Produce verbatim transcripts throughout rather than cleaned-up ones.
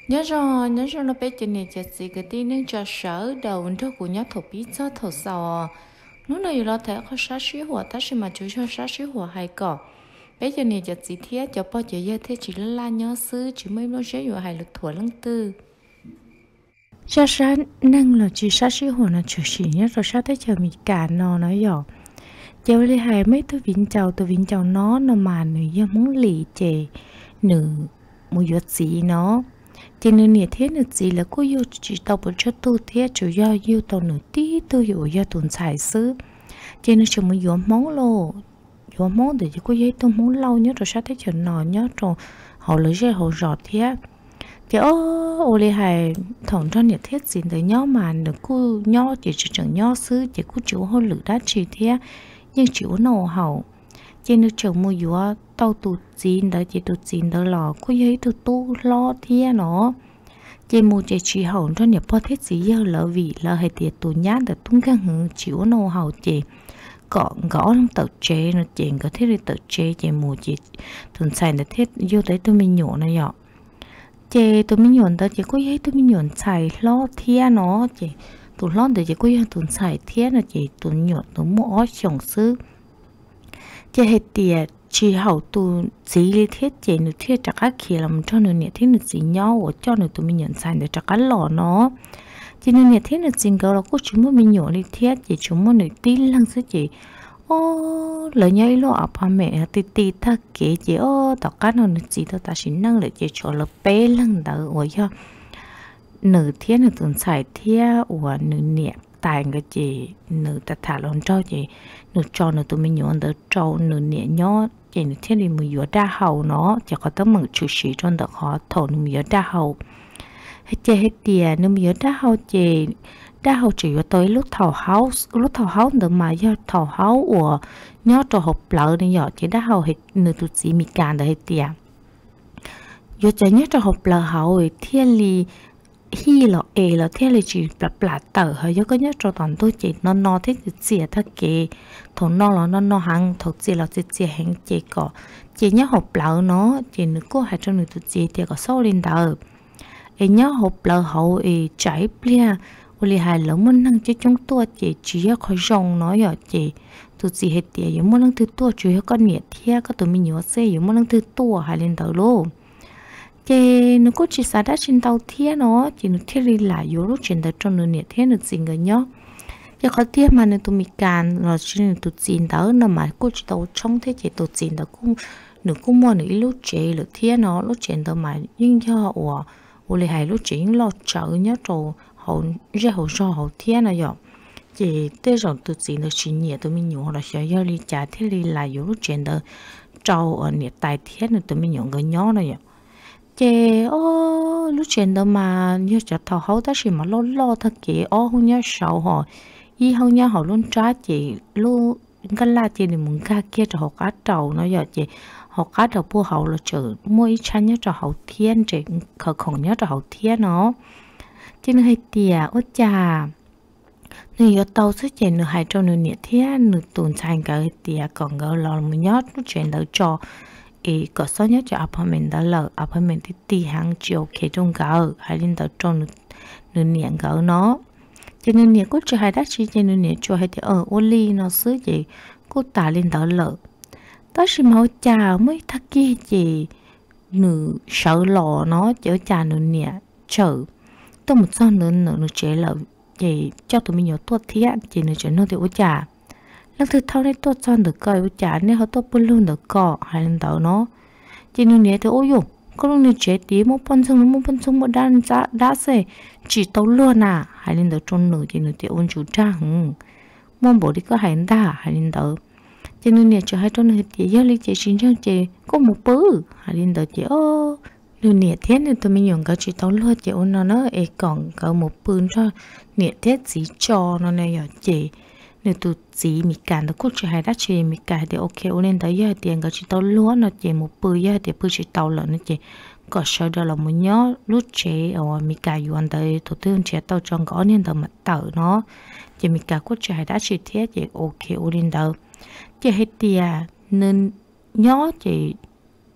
nhớ rồi nhớ rồi nó bé cho nên chỉ gì cái tin nên cho sở đầu cho của nhớ thổ bí cho thổ sò lúc này là thấy có sát sĩ hỏa ta sẽ mà chú cho sát sĩ hỏa hay cỏ bé cho nên chỉ gì thiết cho bao giờ giờ thế chỉ là la nhớ sư chỉ mới nói sẽอยู่hay lực thua lăng tư cho sát năng là chỉ sát sĩ hỏa là chủ sĩ nhớ rồi sát thấy chờ mình cả nó nói dọ cháu lấy hai mấy tôi vĩnh chào tôi vĩnh chào nó nó mà nữ giờ muốn lì chè nữ một giọt gì nó chỉ nên nhớ thế nữa gì là cô yêu chỉ tao bớt cho tôi thế chủ yếu yêu tao nữa tí tôi yêu yêu tuần xài xứ chỉ nên chỉ muốn yêu món lô yêu món để cho cô yêu tôi muốn lâu nhớ rồi sao thấy chuyện nọ nhớ rồi họ lấy ra họ rõ thế thì ô ô li hay thằng cho nhớ thế gì tới nhớ mà được cô nhớ chỉ chỉ chẳng nhớ xứ chỉ cô chịu hơn lử đá chỉ thế nhưng chịu nổ hậu trên nước trường mua dúa tàu tụt chín đó chỉ tụt chín đó lò có giấy tụt tu lo thia nó trên mua chỉ chỉ hậu cho nhập bao thiết gì giờ lỡ vì lỡ hay tiệt tụt nhát được tung cái hứng chịu nô hậu chỉ gõ gõ trong tàu chế nó chèn có thiết đi tàu chế chỉ mua chỉ tuần xài là thiết vô tới tôi mình nhổ này nhọ chỉ tôi mình nhổ đó chỉ có giấy tôi mình nhổ xài lo thia nó chỉ tụt lo để chỉ có giấy tuần xài thia nó chỉ tụt nhổ tụt mua ói trồng xứ chỉ hết tiệt chỉ hậu tu chỉ lý thiết chỉ nữ thiết chắc các khi làm cho nữ nhiệt thiết nữ chỉ nhau ở cho nữ tụi mình nhận sai để chắc các lò nó chỉ nữ nhiệt thiết nữ chính cầu là cô chúng muốn mình nhỏ lý thiết chỉ chúng muốn nữ tin lăng sẽ chỉ ô lời nhảy lo à ba mẹ tì tì ta kể chỉ ô tất cả nó nữ chỉ tao ta xin năng để chỉ cho là bé lăng đỡ ở cho nữ thiết nữ tuần sai thiết ở nữ nhiệt tài cái chị nữ ta thả lon cho chị nữ cho nữ tụi mình nhọn đỡ trâu nữ nhẹ nhó chị nữ thiên đi mùi dừa đa hậu nó chỉ có tấm mực chủ sĩ trong đợt họ thổ nữ dừa đa hậu hết chơi hết tiền nữ dừa đa hậu chị đa hậu chỉ có tới lúc thầu háo lúc thầu háo được mà do thầu háo của nhó trò hộp lợn này nhỏ chị đa hậu hết nữ tụi chị mi càn được hết tiền do chạy nhớ trò hộp lợn hậu thiên li hi là e là thế là chỉ là là tờ hơi có nhớ cho toàn tôi chỉ nó nó thế thì chỉ thật kì thằng nó là nó nó hàng thuộc chỉ là chỉ chỉ hàng chỉ có chỉ nhớ hộp lợn nó chỉ nữa có hai trăm người tụi chỉ thì có sáu linh tờ e nhớ hộp lợn hậu e trái bia uli hai lợn muốn năng chỉ chúng tôi chỉ chỉ có rong nó giờ chỉ tụi chỉ hết tiền giống muốn năng thứ tôi chỉ có nhiệt thia có tụi mình nhớ xe giống muốn năng thứ tôi hai linh tờ luôn chị nó có chỉ xả đá trên tàu thia nó chỉ nó thia đi lại vô lúc trên đời trong nửa nhiệt thia nó gì người nhớ giờ có thia mà nó tụi mình càn rồi trên tụi chín đó nó mà cô chỉ tàu trong thế chỉ tụi chín đó cũng nửa cũng mua nửa lúc chế lúc thia nó lúc trên đó mà nhưng cho ủa ủa lại hay lúc chế lo chợ nhớ rồi hậu ra hậu so hậu thia nó vậy chỉ tới rồi tụi chín nó chỉ nhiệt tụi mình nhổ là sẽ giờ đi trả thia đi lại vô lúc trên đó trâu ở nhiệt tài thia nó tụi mình nhổ người nhó nó vậy chị ô lúc chuyện đó mà như chợ thầu hậu ta chỉ mà lo lo thật kỹ ô không nhớ sầu họ y không nhớ họ luôn trả chị luôn cái là chị thì muốn ca kia cho họ cá trầu nó giờ chị họ cá trầu bua hậu là chữ mỗi chăn nhớ cho hậu thiên chị khờ khổng nhớ cho hậu thiên nó chị nó hay tiệt ốt trà người ở tàu sẽ chị nửa hai trong nửa nhiệt thiên nửa tuần sang cái tiệt còn ngờ lo mình nhớ lúc chuyện đó cho ý có số nhớ cho apartment đó là apartment thì tì hàng chiều kể trong gạo hay lên tới trong nửa niệm gạo nó cho nên niệm có cho hai đắt chỉ cho nên niệm cho hai thì ở oli nó xứ gì cô tả lên đó lợ đó là máu trà mới thắc kia gì nửa sợ lò nó chở trà nửa niệm chở tôi một son nửa nửa nửa chế lợ gì cho tụi mình nhớ tốt thiết chỉ nửa chế nó thì ô trà lần thứ thâu này tốt son được coi chả nên họ tốt bún luôn được cọ hay lên tàu nó chỉ nên nhớ thì ôi dồi có lúc này chế tí một phân sung một phân sung một đan đã đã xe chỉ tàu luôn à hay lên tàu trong nửa chỉ nửa thì ôn chủ trang mong bộ đi có hay đa hay lên tàu chỉ nên nhớ cho hai trong nửa thì giờ lấy chế xin cho chế có một bự hay lên tàu chế ô nửa nhẹ thế nên tụi mình dùng cái chỉ tàu luôn chế ôn nó nó ấy còn có một bự cho nhẹ thế gì cho nó này ở chế nếu tụi chị mi cản được cốt chỉ hay đắt chơi mi cản thì ok ô lên tới giờ tiền cái chỉ tàu lúa nó chỉ một bự giờ thì bự chỉ tàu lợn nó chỉ có sau đó là một nhớ lúc chế ở mi cản yuan tới thủ tướng chế tàu trong có nên tàu mặt tàu nó chỉ mi cản cốt chỉ hay đắt chơi thế thì ok ô lên tới chỉ hết tiền nên nhớ chỉ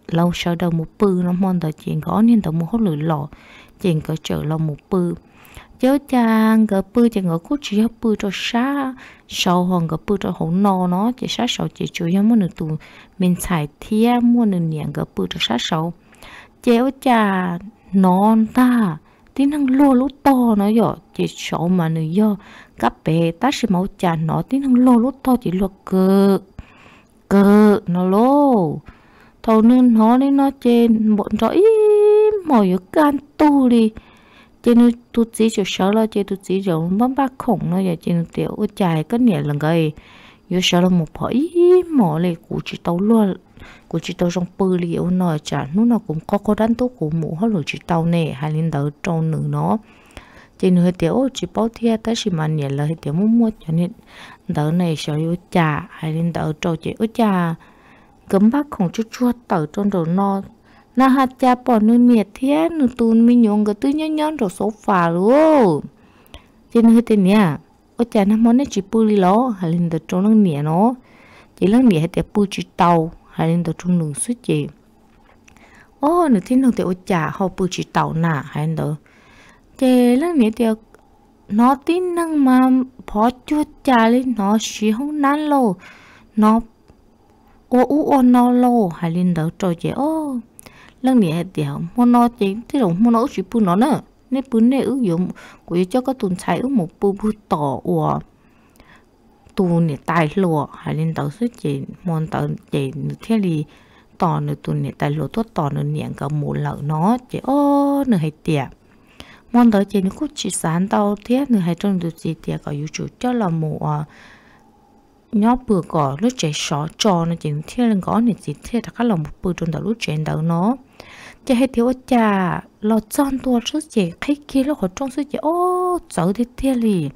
lâu sau đầu một bự nó mòn tờ chuyện có nên tờ một hốt lửa lò chuyện có trở lâu một bự chớ chàng cái bự chuyện có cú chỉ học bự cho xa sau hoàng cái bự cho hậu nọ nó chỉ sát sau chỉ chủ yếu muốn được tụ mình xài thiê muốn được nhẹ cái bự cho sát sau chéo chà non ta tiếng năng lô lú to nó dọ chỉ sợ mà nữ do các bé ta sẽ máu chà nó tiếng năng lô lú to chỉ lo cơ cơ nó lô thầu nên nó nên nó trên bọn rõ im mỏi can tu đi trên tu chỉ cho sợ là trên tu chỉ rồi bấm bác khổng nó giờ trên tiểu chạy cái nhẹ lần cái giờ sợ là một hỏi mỏ này cụ chỉ tàu luôn cụ chỉ tàu trong bự liệu nó chả nó nó cũng có có đánh tốt của mũ hết rồi chỉ tàu nè hay lên đỡ trong nửa nó trên hơi tiểu chỉ bảo thiệt tới chỉ mà nhẹ là hơi tiểu muốn mua cho nên đỡ này sợ yêu chả hay lên đỡ trâu chỉ ơi chả cấm bác khổng chút chút tàu trong đầu nó na hạt cha bỏ nơi miệt thế nửa tuần mình nhung cái tư nhon nhon rồi số phà luôn trên hơi tên nhá ôi chả năm món này chỉ bự li ló hay lên đỡ trong nó nhẹ nó chỉ là nhẹ hay tiểu bự chỉ tàu hay lên đỡ trong nửa suốt chị ô nửa thiên nửa tiểu chả họ bự chỉ tàu nà hay lên đỡ chị là nhẹ tiểu nó tin năng mà bỏ chút chả lên nó chỉ không nán lô nó ô u ô nó lô hay lên đỡ trôi chị ô lần này tiểu muốn nó chị thế rồi muốn nó chỉ bự nó nữa nên bự này ứng dụng của cho các tuần sai ứng một bự bự tỏ của tuần này tài lụa hay lên tàu xuất chị muốn tàu chị thế thì tỏ nữa tuần này tài lụa tốt tỏ nữa nhẹ cả một lợn nó chị ô nữa hay tiệt muốn tàu chị nó cũng chỉ sáng tàu thế nữa hay trong được gì tiệt cả chủ cho là một nhóc bự cỏ lúc trẻ sọ trò nó chỉ thế là có này chỉ thế là các lòng một bự trong tàu lúc trẻ tàu nó chị hay thiếu cha lo chọn tua trước chị khách kia nó ở trong số chị ô sợ thế thế li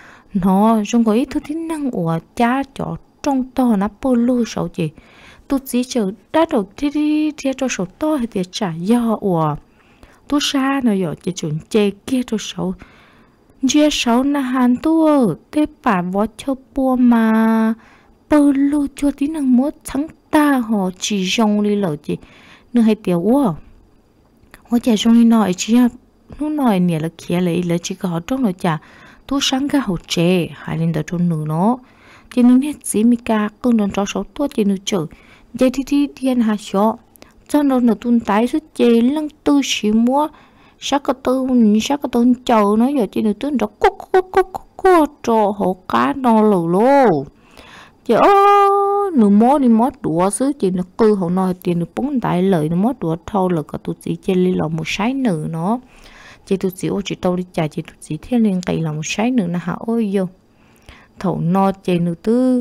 nó trong có ít thứ tính năng của cha cho trong to nó polo sầu chị tôi chỉ chờ đã đầu đi đi đi cho sầu to thì trả do của tôi xa nó giờ chị chuẩn chê kia cho sầu chia sầu là hàn tua thế bà võ cho bùa mà polo cho tính năng mốt thắng ta họ chỉ dùng đi lỡ chị nữa hay tiểu quá我家中的那只要弄那年了起来了，这个好种了家，都上个好吃，还领得中女喏。这侬呢，只咪家更能找手多这侬做，这天天天下小，这侬那顿带出这冷都是么？啥个都你啥个都做呢？有这侬顿着咕咕咕咕咕做好cá nó lẩu lô。chị ơ nửa mót đi mót đũa xứ chị nó cư họ nói tiền được bốn đại lợi nó mót đũa thâu là cả tụi chị chơi là một sái nữ nó chị tụi chị ô chị tao đi trả chị tụi chị thiên liên cây là một sái nữ nó hả ôi vô thầu no chị nữ tư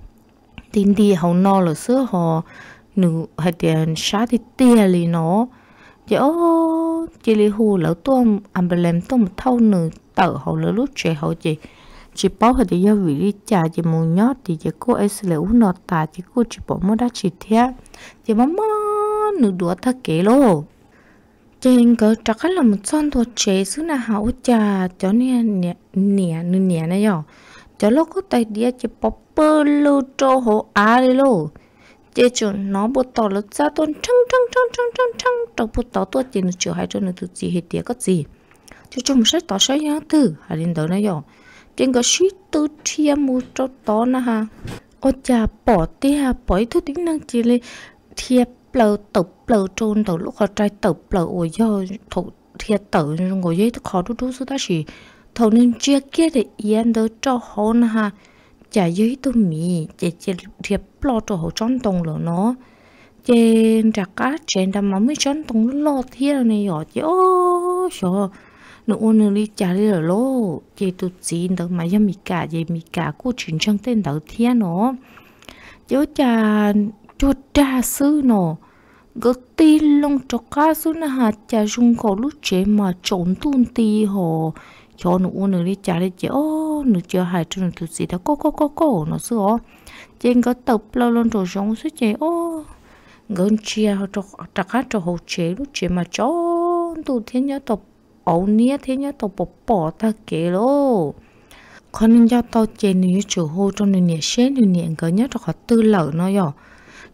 tin đi họ no là xứ họ nữ hay tiền sát thì tia li nó chị ơ chị li hù lỡ tôm ăn bề làm tôm thâu nữ tờ họ lỡ lúc trẻ họ chị chỉ bảo họ thì do vị đi trả chỉ muốn nhót thì chỉ cô ấy sẽ uống nọ ta chỉ cô chỉ bảo mua đá chỉ thế chỉ bảo mò nửa đũa thắc kế lô trên cái chắc là một con thua chế xứ nào hảo trà cho nên nè nè nè nè này nhở cho lúc có tay đĩa chỉ bảo bơ lô cho họ á đi lô chỉ cho nó bột tỏi là ra tôn trăng trăng trăng trăng trăng trăng trong bột tỏi tôi chỉ nó chữa hay cho nó tự gì hết đĩa có gì cho chúng sẽ tỏi sẽ nhớ từ hay lên đó này nhở trên cái shit tư thiêm một chỗ to nè ha, ôi cha bỏ tia bỏ thứ tính năng chỉ là thiệp lờ tập lờ trôn từ lúc họ trai tập lờ ôi do thủ thiệp tử ngồi dưới khó đu đu số ta chỉ thầu nên chia kia để yên đỡ cho họ nè ha, chả dưới tôi mì chỉ chỉ thiệp lo cho họ tròn tông rồi nó trên trạc cá trên đầm mà mới tròn tông lo thiệp này nhỏ chứ ô trời nó ôn đi trả đi rồi lô chị tụt xin đâu mà do mi cả gì mi cả cô chuyển sang tên đầu tiên nó chứ cha chuột cha sư nó cái tin long cho cá sư nó hạt cha dùng cổ lúc chế mà trốn tuôn tì hồ cho nó ôn đi trả đi chứ ô nó chưa hại cho nó tụt gì đó cô cô cô cô nó sửa trên cái tập lâu lâu rồi giống suốt chế ô gần chia cho trả cá cho hồ chế lúc chế mà cho tụt thiên nhớ tập ấu nia thế nhá tao bỏ bỏ ta kể lô con nên cho tao chơi như chủ hô trong nền nhẹ xế nền nhẹ cái nhá cho họ tư lợ nó rồi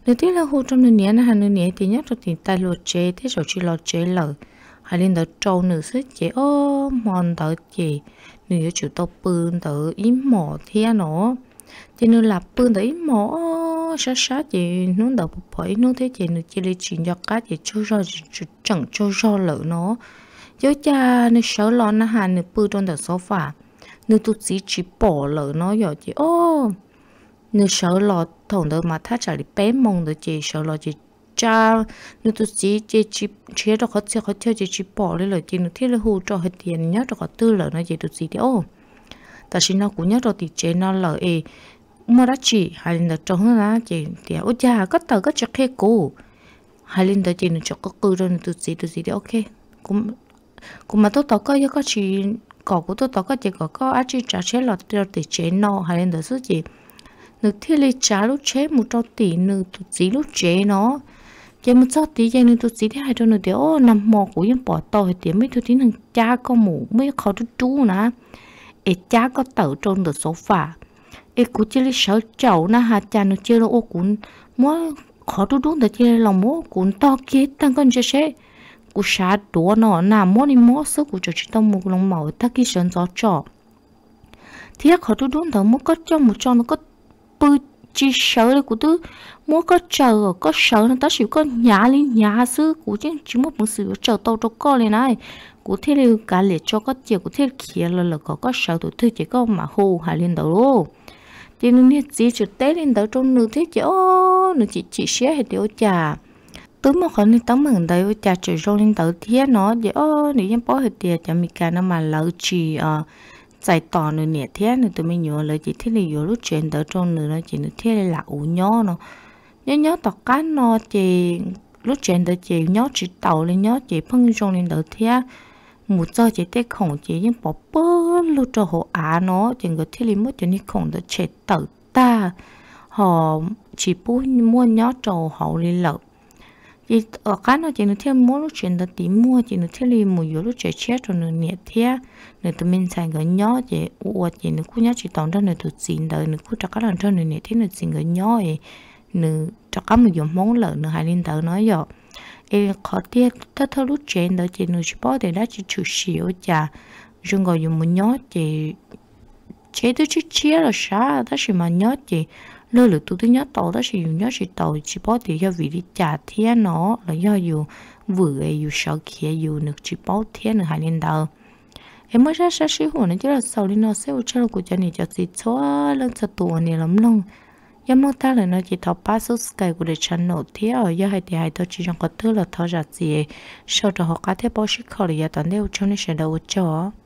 nếu tí là hồ trong nửa nhẹ nó hàng nửa nhẹ thì nhớ cho thì tay lột chế thế rồi chỉ lột chế lợ hay lên đỡ trâu nửa sức chế ô mòn đỡ chế nửa chủ tàu bươn đỡ ý mỏ thế nó chỉ nửa là bươn đỡ ý mỏ sát sát chế nó đỡ bọc bẫy nó thế chế nửa chỉ lấy chuyện cho cá chế cho ra chẳng cho ra lợ nó chứ cha nửa sợ lo nó hàng nửa bươn trong đỡ sofa nửa tụt chỉ chỉ bỏ lợ nó rồi chế ô nửa sợ lo thằng đó mà thắt chặt bé mông đó chị sợ lo chị cha nửa tụi chị chị chị chế đó khó chơi khó chơi chị chị bỏ lên rồi chị nửa thiết là hù cho hết tiền nhớ cho có tư lợi nó chị tụi chị thì ô ta xin nó cũng nhớ cho thì chế nó lợi mà đã chị hay là trong nó chị thì ôi cha có tờ có chắc khe cô hay là đó chị nửa cho có cư rồi tụi chị tụi chị thì ok cũng cũng mà tôi tao có có chị có của tôi tao có chị có có á chị trả chế lọt rồi thì chế nó hay là đó số chị nửa thiết lý trả lúc chế một trâu tỷ nửa tụt gì lúc chế nó chế một trâu tỷ chế nửa tụt gì thì hai trâu nửa thì ô nằm mò của những bỏ to thì tiếng mấy tụt tí nằng cha có mũ mấy khó chú chú nè ê cha có tẩu trong được số phà ê cú chế lý sợ chậu na hà cha nửa chế là ô cũng mua khó chú chú để chế lòng mua cũng to kia tăng con chế chế cú sát đũa nó nằm mua đi mua sức của cho chị tao một lòng màu ta kia sơn gió trọ thiết khó chú chú thằng mua có cho một cho nó có bự chỉ sợ là của tôi muốn có chờ có sợ nó ta chỉ có nhà lên nhà sư của chứ chỉ một một sự chờ tàu cho con lên này của thế là cả lệ cho có chiều của thế kia là là có có sợ tụi tôi chỉ có mà hù hay lên đầu luôn thì nó biết gì chỉ té lên đầu trong nửa thế chứ ô nó chỉ chỉ xé hay điều trà tôi mà còn tấm bằng đây trà chỉ rong lên đầu thế nó vậy ô nếu như bỏ hết tiền cho mình cả nó mà lỡ chỉ à giải tỏa nữa nè thế nữa tụi mình nhớ lời chỉ thế là vừa lúc chuyện đỡ trong nữa nó chỉ nữa thế là lạ ủ nhó nó nhớ nhớ tọt cá nó chỉ lúc chuyện đỡ chỉ nhớ chỉ tàu lên nhớ chỉ phân trong lên đỡ thế một giờ chỉ tết khổng chỉ những bỏ bớt lúc cho họ á nó chỉ có thế là mất cho những khổng đỡ chết tàu ta họ chỉ bố mua nhớ trầu họ lên lợn thì ở cái nó chỉ nó thêm mỗi lúc chuyện đó tìm mua chỉ nó thêm đi một yếu lúc trẻ chết rồi nó nhẹ thế nữa tụi mình xài cái nhỏ chỉ ủa chỉ nó cũng nhớ chỉ tòng ra nó tụt xin đời nó cũng chắc cái lần cho nó nhẹ thế nó xin cái nhỏ ấy nó chắc cái một dùng món lợn nó hay lên tờ nói rồi em khó tiếc thất thất lúc trẻ đó chỉ nó chỉ bỏ để đã chỉ chịu xỉu chả rồi gọi dùng một nhỏ chỉ chế tôi chỉ chia là sao đó chỉ mà nhỏ chỉ lơ lửng tụi tôi nhớ tàu đó chỉ dùng nhớ chỉ tàu chỉ bỏ thì cho vị đi trả thiên nó là do dù vừa ấy dù sợ kia dù được chỉ bỏ thiên được hai lên đầu em mới ra sát sĩ hồ này chứ là sau đi nó sẽ cho của cho này cho chị xóa lên cho tụi này lắm luôn em mong ta là nó chỉ thao pass subscribe của để channel thế ở giờ hai thì hai tôi chỉ trong có thứ là thao ra gì sau đó họ cá thế bao ship khỏi là toàn đều cho nên sẽ đâu cho